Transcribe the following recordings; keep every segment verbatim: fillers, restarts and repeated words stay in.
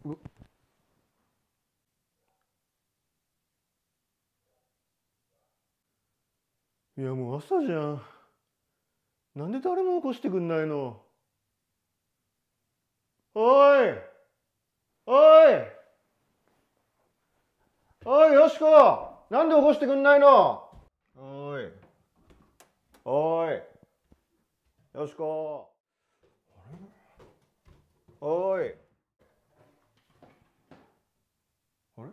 ういやもう朝じゃん。なんで誰も起こしてくんないの。おいおいおいよしこ、なんで起こしてくんないの。おいおいよしこ、おいあれ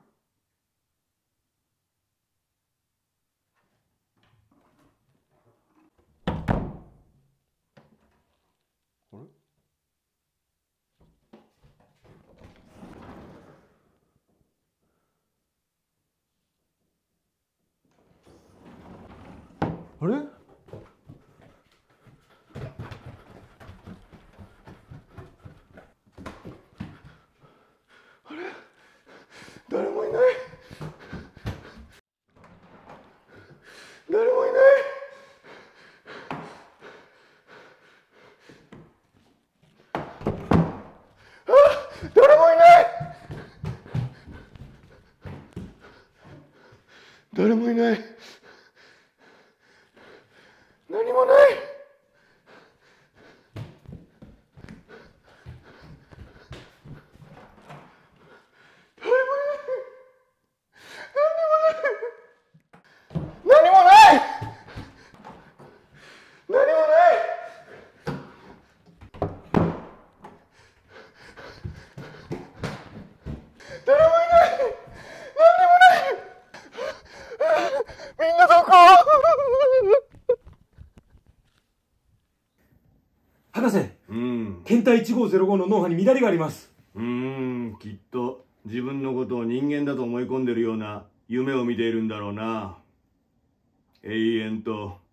あれあれ誰もいない誰もいないあ、誰もいない誰もいない何もない何もない何もない誰もいない何にもないみんなどこ。 博士、 うん。 検体いちごーぜろごの脳波に乱れがあります。 うーん、きっと自分のことを人間だと思い込んでるような夢を見ているんだろうな。永遠と